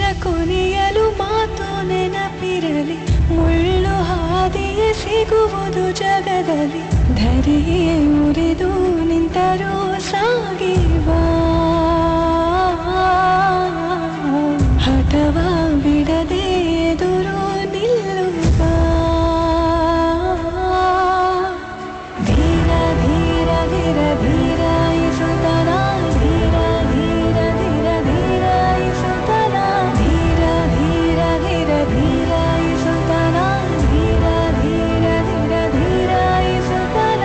ಕೊನೆಯಲು ಮಾತು ನೆನಪಿರಲಿ ಮುಳ್ಳು ಹಾದಿಯೇ ಸಿಗುವುದು ಜಗದಲ್ಲಿ ಧರೆಯೇ ಮುರಿದು ನಿಂತರೂ ಸಾಗಿವಾ ಹಠವ ಬಿಡದೆ ಎದುರು ನಿಲ್ಲುವ ಧೀರ ಧೀರ ಧೀರ ಧೀರ ಇಸುತ್ತನ ಧೀರ ಧೀರ ಧೀರ ಧೀರ ಇಸುತ್ತನ ಧೀರ ಧೀರ ಧೀರ ಧೀರ ಇಸುತ್ತನ ಧೀರ ಧೀರ ಧೀರ ಧೀರ ಇಸುತ್ತನ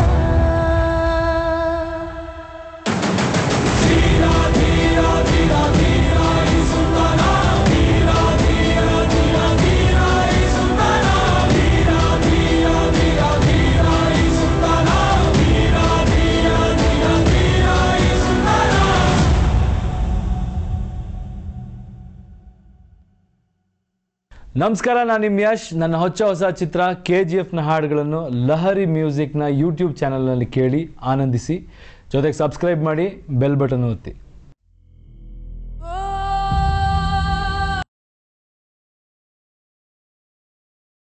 ಧೀರ ಧೀರ ಧೀರ ಧೀರ ಇಸುತ್ತನ ಧೀರ ಧೀರ ಧೀರ ಧೀರ ಇಸುತ್ತನ ಧೀರ ಧೀರ ಧೀರ ಧೀರ ಇಸುತ್ತನ ಧೀರ ಧೀರ ಧೀರ ಧೀರ ಇಸುತ್ತನ. ನಮಸ್ಕಾರ, ನಾನು ನಿಮ್ಮ ಯಶ್. ನನ್ನ ಹೊಸ ಚಿತ್ರ KGF ನ ಹಾಡುಗಳನ್ನು ಲಹರಿ ಮ್ಯೂಸಿಕ್ನ ಯೂಟ್ಯೂಬ್ ಚಾನಲ್ನಲ್ಲಿ ಕೇಳಿ ಆನಂದಿಸಿ. ಜೊತೆಗೆ ಸಬ್ಸ್ಕ್ರೈಬ್ ಮಾಡಿ, ಬೆಲ್ ಬಟನ್ ಒತ್ತಿ.